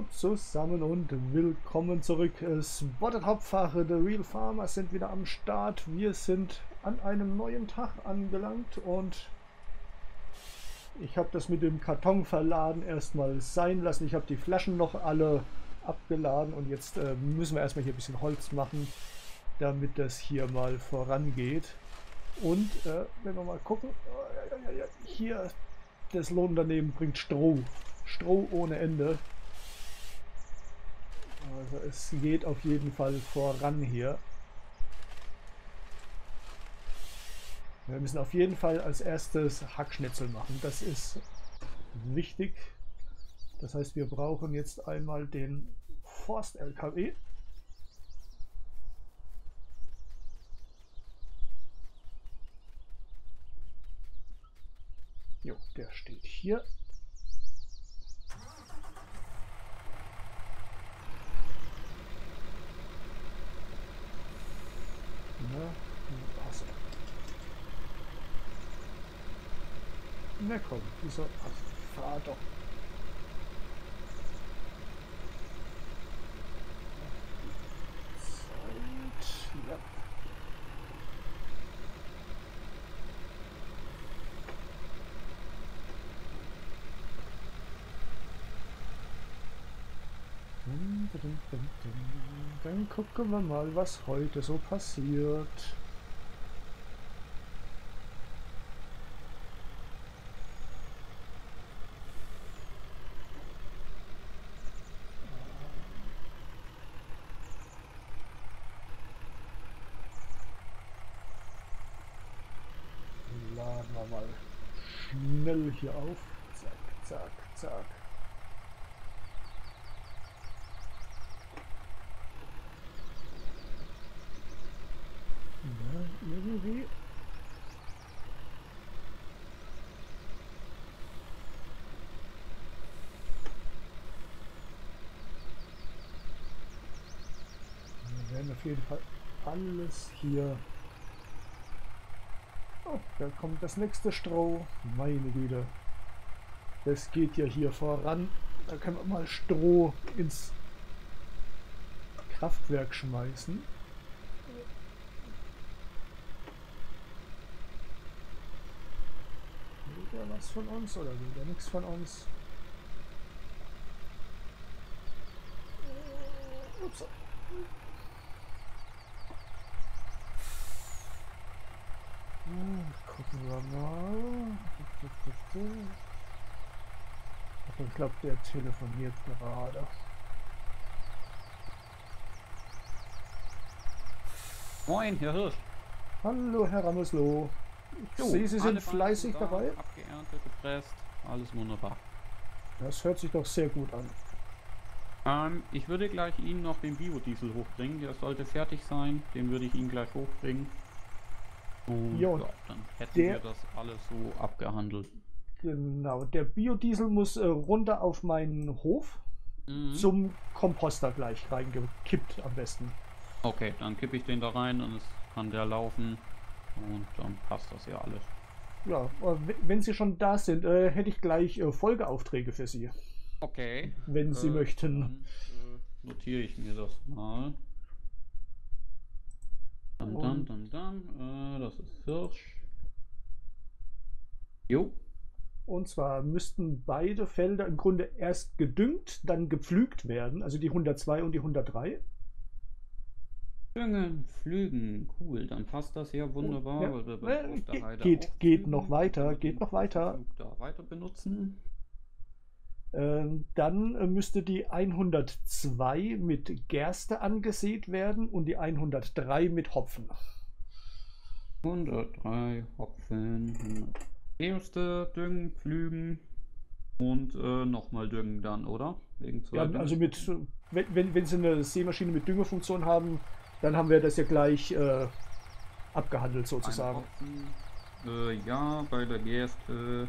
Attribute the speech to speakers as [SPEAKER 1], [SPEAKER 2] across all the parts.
[SPEAKER 1] Zusammen und willkommen zurück. Spotted Hauptfahrer, The Real Farmer sind wieder am Start. Wir sind an einem neuen Tag angelangt und ich habe das mit dem Kartonverladen erstmal sein lassen. Ich habe die Flaschen noch alle abgeladen und jetzt müssen wir erstmal hier ein bisschen Holz machen, damit das hier mal vorangeht. Und wenn wir mal gucken, hier das Lohnunternehmen bringt Stroh. Stroh ohne Ende. Also es geht auf jeden Fall voran hier. Wir müssen auf jeden Fall als erstes Hackschnitzel machen. Das ist wichtig. Das heißt, wir brauchen jetzt einmal den Forst-LKW. Jo, der steht hier. Na komm, wieso? Ach, fahr doch. Zeit. Ja. Dann gucken wir mal, was heute so passiert. Laden wir mal schnell hier auf. Zack, zack, zack. Ja, irgendwie. Wir werden auf jeden Fall alles hier. Oh, da kommt das nächste Stroh. Meine Güte. Das geht ja hier voran. Da können wir mal Stroh ins Kraftwerk schmeißen. Will der was von uns oder will der nichts von uns? Ups. Gucken wir mal. Ich glaube, der telefoniert gerade.
[SPEAKER 2] Moin, Herr Hirsch.
[SPEAKER 1] Hallo, Herr Ramesloh. Ich sehe, Sie sind fleißig dabei.
[SPEAKER 2] Abgeerntet, gepresst, alles wunderbar.
[SPEAKER 1] Das hört sich doch sehr gut an.
[SPEAKER 2] Ich würde gleich Ihnen noch den Biodiesel hochbringen. Der sollte fertig sein. Den würde ich Ihnen gleich hochbringen. Und
[SPEAKER 1] Jo,
[SPEAKER 2] ja, dann hätten wir das alles so abgehandelt.
[SPEAKER 1] Genau, der Biodiesel muss runter auf meinen Hof zum Komposter gleich reingekippt am besten.
[SPEAKER 2] Okay, dann kippe ich den da rein und es kann der laufen und dann passt das ja alles.
[SPEAKER 1] Ja, wenn Sie schon da sind, hätte ich gleich Folgeaufträge für Sie.
[SPEAKER 2] Okay.
[SPEAKER 1] Wenn Sie möchten.
[SPEAKER 2] Dann notiere ich mir das mal. Das ist Hirsch. Jo.
[SPEAKER 1] Und zwar müssten beide Felder im Grunde erst gedüngt, dann gepflügt werden, also die 102 und die 103.
[SPEAKER 2] Düngen, pflügen, cool, dann passt das ja wunderbar.
[SPEAKER 1] Ja.
[SPEAKER 2] Weil wir auf der Heide auch
[SPEAKER 1] Geht noch
[SPEAKER 2] pflügen,
[SPEAKER 1] weiter, geht noch weiter.
[SPEAKER 2] Da weiter benutzen.
[SPEAKER 1] Dann müsste die 102 mit Gerste angesät werden und die 103 mit Hopfen.
[SPEAKER 2] 103 Hopfen, Gerste, düngen, pflügen und nochmal düngen dann, oder? Wegen
[SPEAKER 1] Ja, also wenn Sie eine Sämaschine mit Düngefunktion haben, dann haben wir das ja gleich abgehandelt sozusagen.
[SPEAKER 2] Ja, bei der Gerste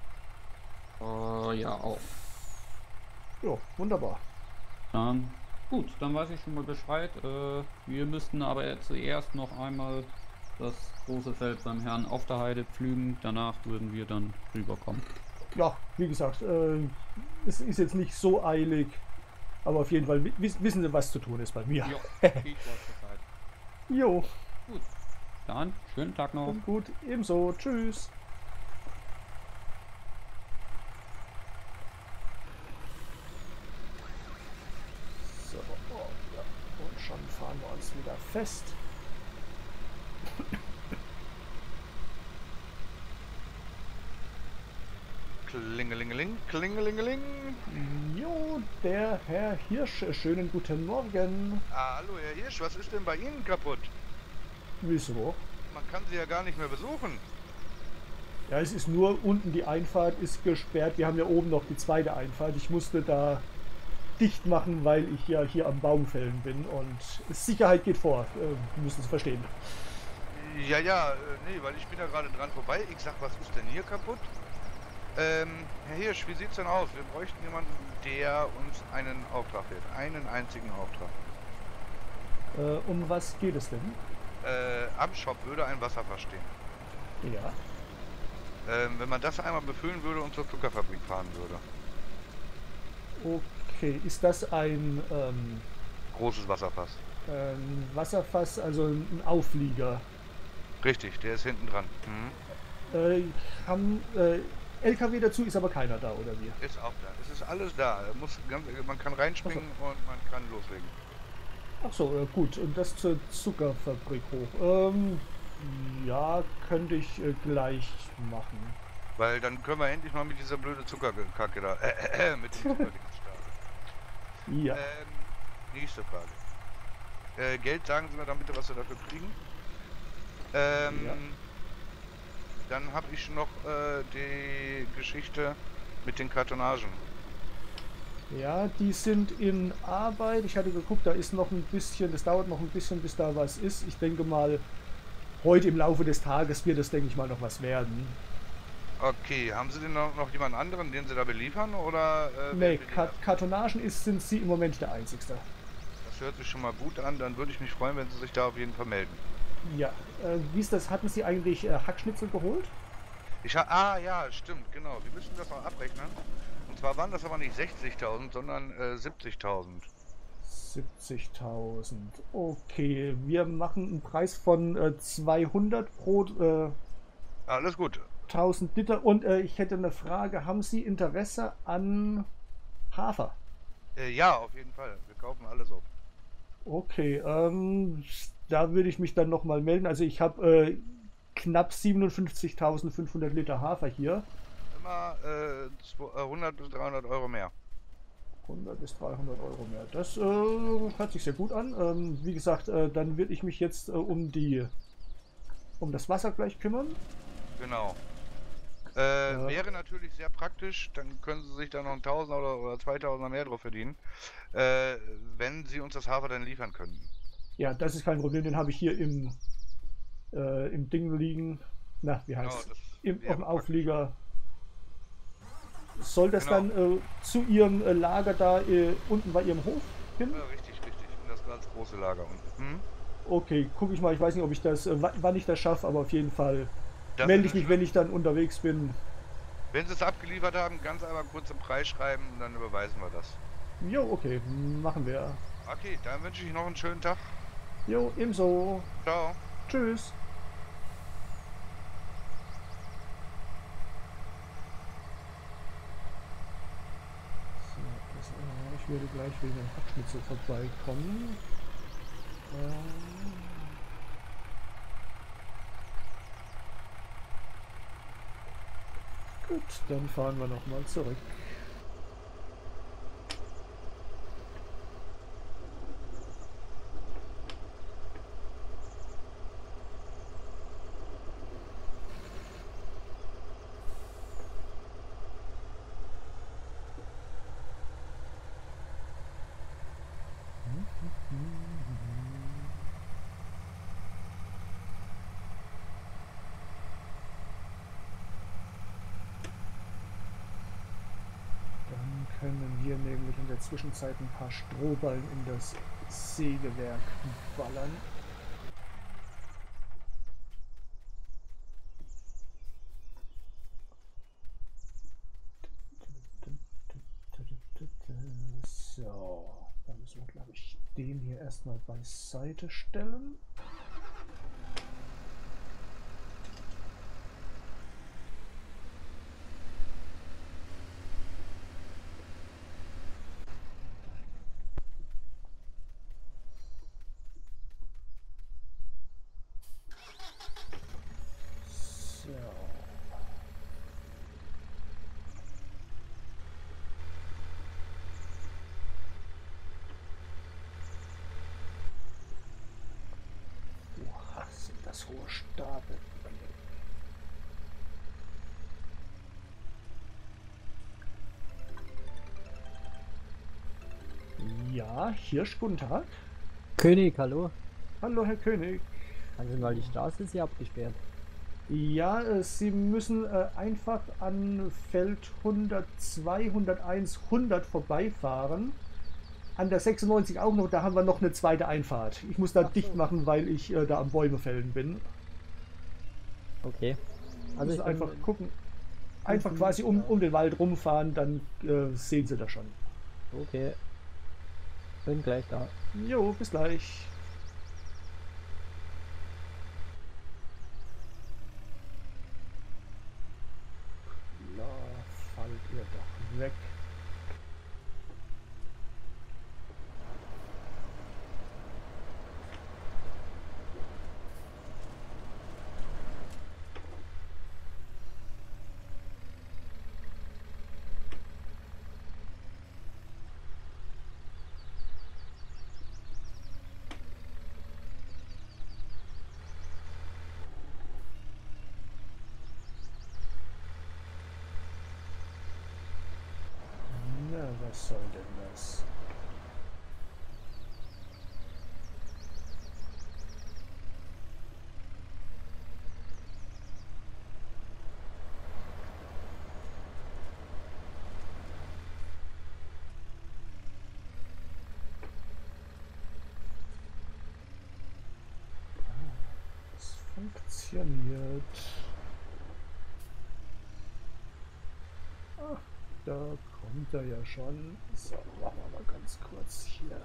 [SPEAKER 2] ja auch.
[SPEAKER 1] Ja, wunderbar.
[SPEAKER 2] Dann, gut, dann weiß ich schon mal Bescheid. Wir müssten aber zuerst noch einmal das große Feld beim Herrn auf der Heide pflügen. Danach würden wir dann rüberkommen.
[SPEAKER 1] Ja, wie gesagt, es ist jetzt nicht so eilig. Aber auf jeden Fall wissen Sie, was zu tun ist bei mir.
[SPEAKER 2] Jo, ich weiß Bescheid.
[SPEAKER 1] Jo,
[SPEAKER 2] Gut, dann schönen Tag noch.
[SPEAKER 1] und gut, ebenso. Tschüss. So, oh, ja. Und schon fahren wir uns wieder fest.
[SPEAKER 3] Klingelingeling, klingelingeling.
[SPEAKER 1] Jo, der Herr Hirsch, schönen guten Morgen.
[SPEAKER 3] Hallo, Herr Hirsch, was ist denn bei Ihnen kaputt?
[SPEAKER 1] Wieso?
[SPEAKER 3] Man kann Sie ja gar nicht mehr besuchen.
[SPEAKER 1] Ja, es ist nur unten die Einfahrt ist gesperrt. Wir haben ja oben noch die zweite Einfahrt. Ich musste da dicht machen, weil ich ja hier am Baumfällen bin und Sicherheit geht vor, müssen Sie verstehen.
[SPEAKER 3] Ja, ja, nee, weil ich bin da gerade dran vorbei. Ich sag, was ist denn hier kaputt? Herr Hirsch, wie sieht's denn aus? Wir bräuchten jemanden, der uns einen Auftrag wird. Einen einzigen Auftrag.
[SPEAKER 1] Um was geht es denn?
[SPEAKER 3] Am Shop würde ein Wasserfass stehen.
[SPEAKER 1] Ja.
[SPEAKER 3] Wenn man das einmal befüllen würde und zur Zuckerfabrik fahren würde.
[SPEAKER 1] Okay, ist das ein
[SPEAKER 3] Großes Wasserfass.
[SPEAKER 1] Wasserfass, also ein Auflieger?
[SPEAKER 3] Richtig, der ist hinten dran.
[SPEAKER 1] Haben LKW dazu, ist aber keiner da, oder wie?
[SPEAKER 3] Ist auch da. Es ist alles da. Man kann reinspringen und man kann loslegen.
[SPEAKER 1] Ach so, gut. Und das zur Zuckerfabrik hoch. Ja, könnte ich gleich machen.
[SPEAKER 3] Weil dann können wir endlich mal mit dieser blöde Zuckerkacke da, mit dem Zuckerding starten.
[SPEAKER 1] Ja.
[SPEAKER 3] Nächste Frage. Geld, sagen Sie mir dann bitte, was wir dafür kriegen.
[SPEAKER 1] Ja.
[SPEAKER 3] Dann habe ich noch die Geschichte mit den Kartonagen.
[SPEAKER 1] Ja, die sind in Arbeit. Ich hatte geguckt, da ist noch ein bisschen, das dauert noch ein bisschen, bis da was ist. Ich denke mal, heute im Laufe des Tages wird es, denke ich mal, noch was werden.
[SPEAKER 3] Okay, haben Sie denn noch jemand anderen, den Sie da beliefern, oder?
[SPEAKER 1] Nee, Kartonagen sind Sie im Moment der Einzigste.
[SPEAKER 3] Das hört sich schon mal gut an, dann würde ich mich freuen, wenn Sie sich da auf jeden Fall melden.
[SPEAKER 1] Ja, wie ist das? Hatten Sie eigentlich Hackschnitzel geholt?
[SPEAKER 3] Ja, stimmt, genau. Wir müssen das noch abrechnen. Und zwar waren das aber nicht 60.000, sondern 70.000.
[SPEAKER 1] 70.000. Okay, wir machen einen Preis von 200 pro
[SPEAKER 3] Alles gut.
[SPEAKER 1] 1000 Liter. Und ich hätte eine Frage. Haben Sie Interesse an Hafer?
[SPEAKER 3] Ja, auf jeden Fall. Wir kaufen alles auf.
[SPEAKER 1] Okay, da würde ich mich dann nochmal melden. Also ich habe knapp 57.500 Liter Hafer hier.
[SPEAKER 3] Immer 100 bis 300 Euro mehr.
[SPEAKER 1] 100 bis 300 Euro mehr. Das hört sich sehr gut an. Wie gesagt, dann würde ich mich jetzt um das Wasser gleich kümmern.
[SPEAKER 3] Genau. Wäre natürlich sehr praktisch, dann können Sie sich da noch einen Tausender oder 2000er mehr drauf verdienen, wenn Sie uns das Hafer dann liefern könnten.
[SPEAKER 1] Ja, das ist kein Problem. Den habe ich hier im Ding liegen. Na, wie heißt
[SPEAKER 3] das
[SPEAKER 1] es? Auf
[SPEAKER 3] wäre
[SPEAKER 1] dem
[SPEAKER 3] praktisch.
[SPEAKER 1] Auflieger. Soll das
[SPEAKER 3] Genau.
[SPEAKER 1] dann zu Ihrem Lager da unten bei Ihrem Hof hin?
[SPEAKER 3] Ja, richtig. In das ganz große Lager unten.
[SPEAKER 1] Okay, gucke ich mal. Ich weiß nicht, ob ich das, wann ich das schaffe, aber auf jeden Fall
[SPEAKER 3] Das
[SPEAKER 1] melde
[SPEAKER 3] ist
[SPEAKER 1] ich mich,
[SPEAKER 3] schön.
[SPEAKER 1] wenn ich dann unterwegs bin.
[SPEAKER 3] Wenn Sie es abgeliefert haben, ganz einmal kurz im Preis schreiben, dann überweisen wir das.
[SPEAKER 1] Jo, okay, machen wir.
[SPEAKER 3] Okay, dann wünsche ich noch einen schönen Tag.
[SPEAKER 1] Jo, ebenso.
[SPEAKER 3] Ciao.
[SPEAKER 1] Tschüss. So, ich werde gleich wegen dem Hackschnitzel vorbeikommen. Gut, dann fahren wir nochmal zurück. Dann können wir nämlich in der Zwischenzeit ein paar Strohballen in das Sägewerk ballern. So. erstmal beiseite stellen. So. Oha, sind das hohe Stapel. Ja, Hirsch, guten Tag.
[SPEAKER 4] König, hallo.
[SPEAKER 1] Hallo, Herr König.
[SPEAKER 4] Sagen Sie mal, die Straße ist hier abgesperrt.
[SPEAKER 1] Ja, Sie müssen einfach an Feld 102, 101, 100 vorbeifahren. An der 96 auch noch, da haben wir noch eine zweite Einfahrt. Ich muss da
[SPEAKER 4] Ach so.
[SPEAKER 1] dicht machen, weil ich da am Bäume fällen bin.
[SPEAKER 4] Okay. Also
[SPEAKER 1] Müssen
[SPEAKER 4] ich
[SPEAKER 1] einfach
[SPEAKER 4] bin,
[SPEAKER 1] gucken. Einfach quasi um den Wald rumfahren, dann sehen Sie das schon.
[SPEAKER 4] okay. Bin gleich da.
[SPEAKER 1] Jo, bis gleich. Na, fallt ihr doch weg. Na, was soll denn das? Es funktioniert. Ach, da kommt er ja schon. So, machen wir mal ganz kurz hier.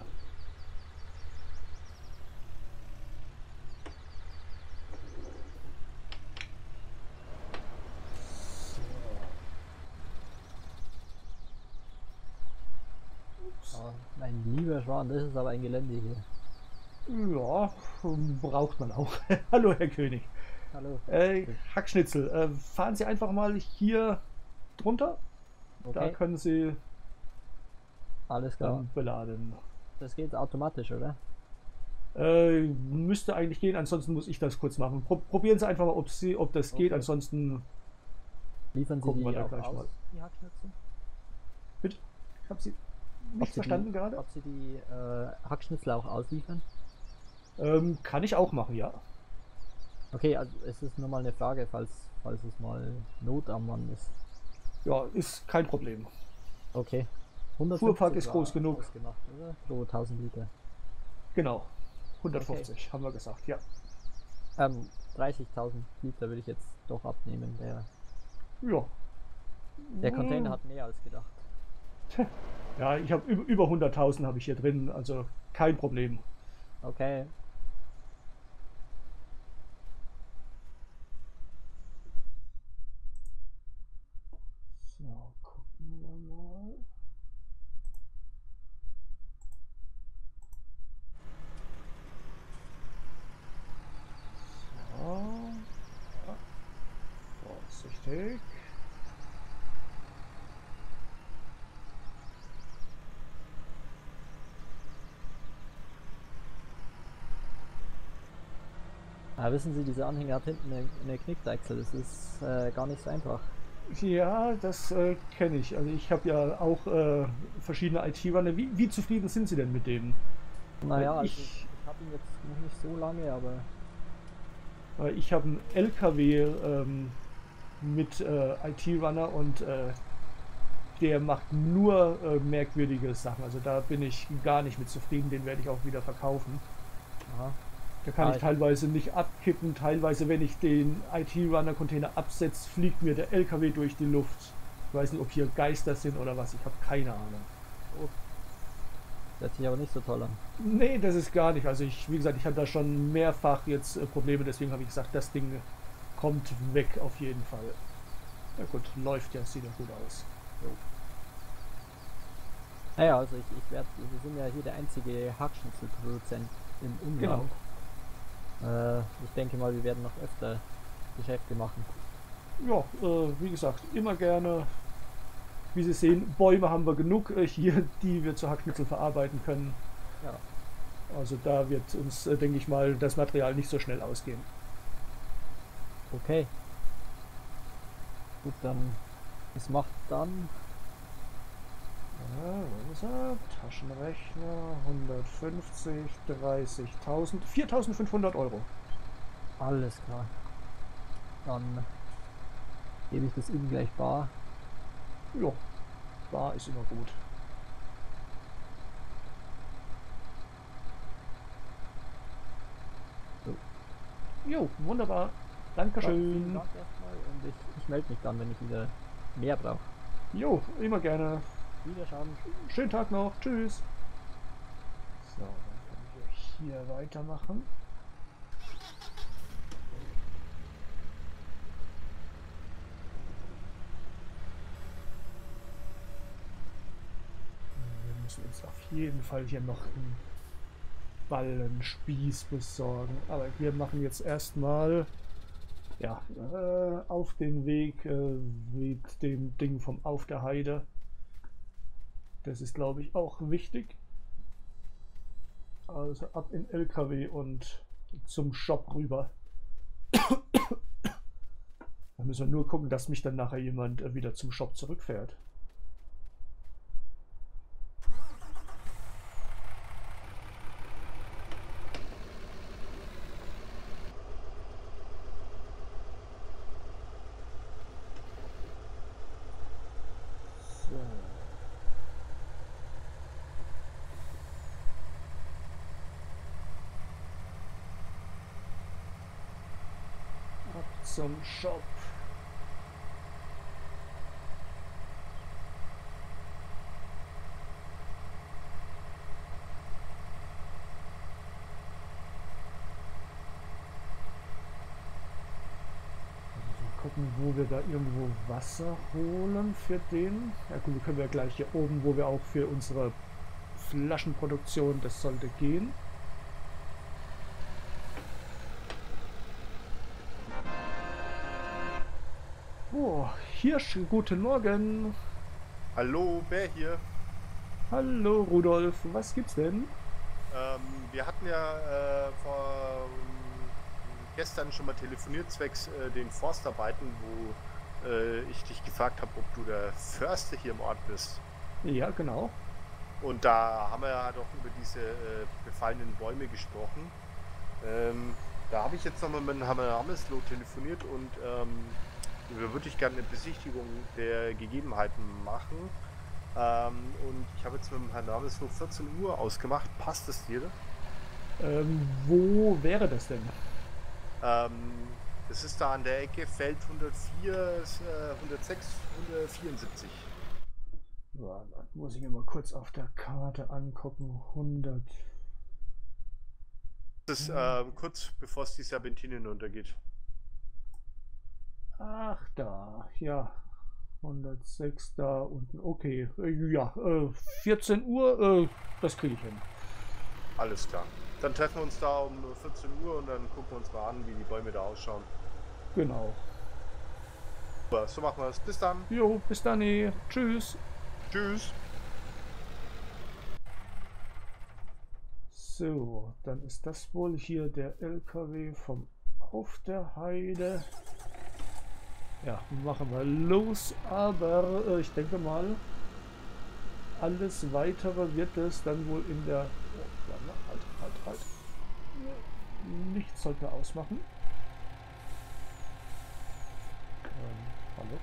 [SPEAKER 1] So.
[SPEAKER 4] Oh, mein lieber Schwan, das ist aber ein Gelände hier.
[SPEAKER 1] Ja, braucht man auch. Hallo, Herr König.
[SPEAKER 4] Hallo.
[SPEAKER 1] Hackschnitzel, fahren Sie einfach mal hier drunter. Da
[SPEAKER 4] Okay,
[SPEAKER 1] können Sie
[SPEAKER 4] alles klar.
[SPEAKER 1] dann beladen.
[SPEAKER 4] Das geht automatisch, oder?
[SPEAKER 1] Müsste eigentlich gehen, ansonsten muss ich das kurz machen. Probieren Sie einfach mal, ob das geht,
[SPEAKER 4] Okay.
[SPEAKER 1] ansonsten
[SPEAKER 4] Liefern Sie
[SPEAKER 1] gucken wir
[SPEAKER 4] die
[SPEAKER 1] da
[SPEAKER 4] auch
[SPEAKER 1] gleich
[SPEAKER 4] aus,
[SPEAKER 1] mal.
[SPEAKER 4] die Hackschnitzel?
[SPEAKER 1] Bitte? Ich habe Sie
[SPEAKER 4] Ob
[SPEAKER 1] nicht
[SPEAKER 4] Sie
[SPEAKER 1] verstanden
[SPEAKER 4] die,
[SPEAKER 1] gerade.
[SPEAKER 4] Ob Sie die Hackschnitzel auch ausliefern?
[SPEAKER 1] Kann ich auch machen, ja.
[SPEAKER 4] Okay, also es ist nur mal eine Frage, falls es mal Not am Mann ist.
[SPEAKER 1] Ja, ist kein Problem.
[SPEAKER 4] Okay. 150
[SPEAKER 1] Fuhrpark ist
[SPEAKER 4] war
[SPEAKER 1] groß genug.
[SPEAKER 4] ausgemacht, oder? Pro 1000 Liter.
[SPEAKER 1] Genau. 150 haben wir gesagt, ja.
[SPEAKER 4] 30.000 Liter würde ich jetzt doch abnehmen.
[SPEAKER 1] Ja.
[SPEAKER 4] Der Container hat mehr als gedacht.
[SPEAKER 1] Ja, ich habe über 100.000 habe ich hier drin, also kein Problem.
[SPEAKER 4] Okay.
[SPEAKER 1] So, gucken wir mal. So. Ja. Vorsichtig.
[SPEAKER 4] Wissen Sie, dieser Anhänger hat hinten eine Knickdeichsel. Das ist gar nicht so einfach.
[SPEAKER 1] Ja, das kenne ich. Also ich habe ja auch verschiedene IT-Runner. Wie zufrieden sind Sie denn mit dem?
[SPEAKER 4] Naja, also
[SPEAKER 1] ich-
[SPEAKER 4] ich habe ihn jetzt noch nicht so lange, aber
[SPEAKER 1] Weil ich habe einen LKW mit IT-Runner und der macht nur merkwürdige Sachen. Also da bin ich gar nicht mit zufrieden. Den werde ich auch wieder verkaufen.
[SPEAKER 4] aha.
[SPEAKER 1] Da kann
[SPEAKER 4] Ah,
[SPEAKER 1] ich
[SPEAKER 4] ich-
[SPEAKER 1] teilweise nicht abkippen. Teilweise, wenn ich den IT-Runner-Container absetze, fliegt mir der LKW durch die Luft. Ich weiß nicht, ob hier Geister sind oder was. Ich habe keine Ahnung.
[SPEAKER 4] hört sich aber nicht so toll an.
[SPEAKER 1] Nee, das ist gar nicht. Also wie gesagt, ich hatte da schon mehrfach jetzt Probleme, deswegen habe ich gesagt, das Ding kommt weg auf jeden Fall. Ja gut, läuft ja, sieht ja gut aus. Jo.
[SPEAKER 4] Naja, also wir sind ja hier der einzige Hackschnitzelproduzent im Umland.
[SPEAKER 1] Genau.
[SPEAKER 4] Ich denke mal, wir werden noch öfter Geschäfte machen.
[SPEAKER 1] Ja, wie gesagt, immer gerne. Wie Sie sehen, Bäume haben wir genug hier, die wir zu Hackschnitzel verarbeiten können.
[SPEAKER 4] Ja.
[SPEAKER 1] Also da wird uns, denke ich mal, das Material nicht so schnell ausgehen.
[SPEAKER 4] Okay. Gut, dann, was macht dann?
[SPEAKER 1] Ja, wo ist er? Taschenrechner, 150, 30.000, 4.500 Euro.
[SPEAKER 4] Alles klar. Dann gebe ich das Ihnen gleich bar.
[SPEAKER 1] Ja, bar ist immer gut.
[SPEAKER 4] So.
[SPEAKER 1] Jo, wunderbar. Dankeschön.
[SPEAKER 4] Vielen Dank erstmal und ich melde mich dann, wenn ich wieder mehr brauche.
[SPEAKER 1] Jo, immer gerne.
[SPEAKER 4] Wiederschauen.
[SPEAKER 1] Schönen Tag noch. Tschüss. So, dann können wir hier weitermachen. Wir müssen uns auf jeden Fall hier noch einen Ballenspieß besorgen. Aber wir machen jetzt erstmal ja, auf den Weg mit dem Ding vom Auf der Heide. Das ist, glaube ich, auch wichtig. Also ab in LKW und zum Shop rüber. Da müssen wir nur gucken, dass mich dann nachher jemand wieder zum Shop zurückfährt. Zum Shop. Gucken, wo wir da irgendwo Wasser holen für den. Ja gut, wir können ja gleich hier oben, wo wir auch für unsere Flaschenproduktion, das sollte gehen. Oh, Hirsch, guten Morgen.
[SPEAKER 5] Hallo, Bär hier.
[SPEAKER 1] Hallo Rudolf, was gibt's denn?
[SPEAKER 5] Wir hatten ja gestern schon mal telefoniert zwecks den Forstarbeiten, wo ich dich gefragt habe, ob du der Förster hier im Ort bist.
[SPEAKER 1] Ja, genau.
[SPEAKER 5] Und da haben wir ja doch über diese befallenen Bäume gesprochen. Da habe ich jetzt nochmal mit Herrn Ramesloh telefoniert und wir würde ich gerne eine Besichtigung der Gegebenheiten machen. Und ich habe jetzt mit dem Herrn Ramesloh 14 Uhr ausgemacht. Passt es dir?
[SPEAKER 1] Wo wäre das denn?
[SPEAKER 5] Das ist da an der Ecke Feld 104, 106, 174.
[SPEAKER 1] Ja, dann muss ich mir mal kurz auf der Karte angucken. 100.
[SPEAKER 5] Das ist kurz bevor es die Serpentine hinuntergeht.
[SPEAKER 1] Ach, da, ja. 106 da unten. Okay, ja, 14 Uhr, das kriege ich hin.
[SPEAKER 5] Alles klar. Dann treffen wir uns da um 14 Uhr und dann gucken wir uns mal an, wie die Bäume da ausschauen.
[SPEAKER 1] Genau.
[SPEAKER 5] Super, so machen wir es. Bis dann.
[SPEAKER 1] Jo, bis dann. Tschüss.
[SPEAKER 5] Tschüss.
[SPEAKER 1] So, dann ist das wohl hier der LKW vom Auf der Heide. Ja, machen wir los, aber ich denke mal, alles weitere wird es dann wohl in der... Oh, halt. Nichts sollten wir ausmachen. Hallo?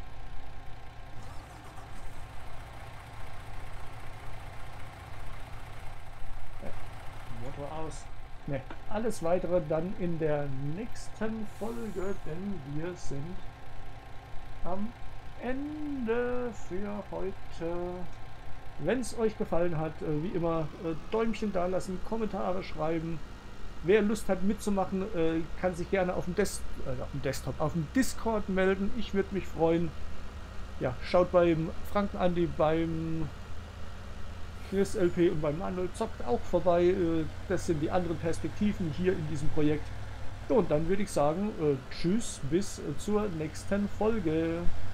[SPEAKER 1] Motor aus. Ne, alles weitere dann in der nächsten Folge, denn wir sind am Ende für heute. Wenn es euch gefallen hat, wie immer, Däumchen da lassen, Kommentare schreiben. Wer Lust hat mitzumachen, kann sich gerne auf dem Desktop, auf dem Discord melden. Ich würde mich freuen. Ja, schaut beim Franken Andi, beim Chris LP und beim Manuel Zockt auch vorbei. Das sind die anderen Perspektiven hier in diesem Projekt. So, und dann würde ich sagen, tschüss, bis zur nächsten Folge.